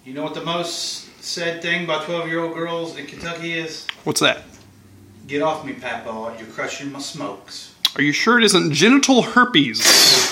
You know what the most said thing about 12-year-old girls in Kentucky is? What's that? Get off me, Papa. You're crushing my smokes. Are you sure it isn't genital herpes?